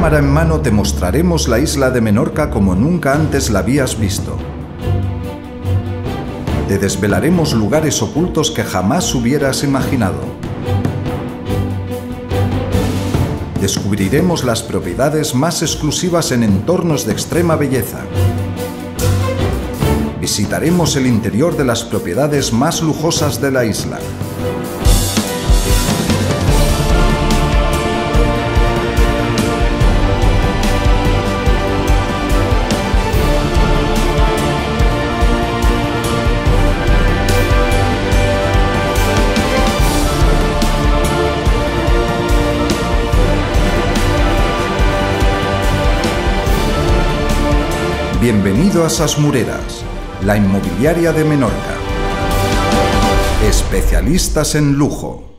cámara en mano te mostraremos la isla de Menorca como nunca antes la habías visto. Te desvelaremos lugares ocultos que jamás hubieras imaginado. Descubriremos las propiedades más exclusivas en entornos de extrema belleza. Visitaremos el interior de las propiedades más lujosas de la isla. Bienvenido a Sas Mureras, la inmobiliaria de Menorca. Especialistas en lujo.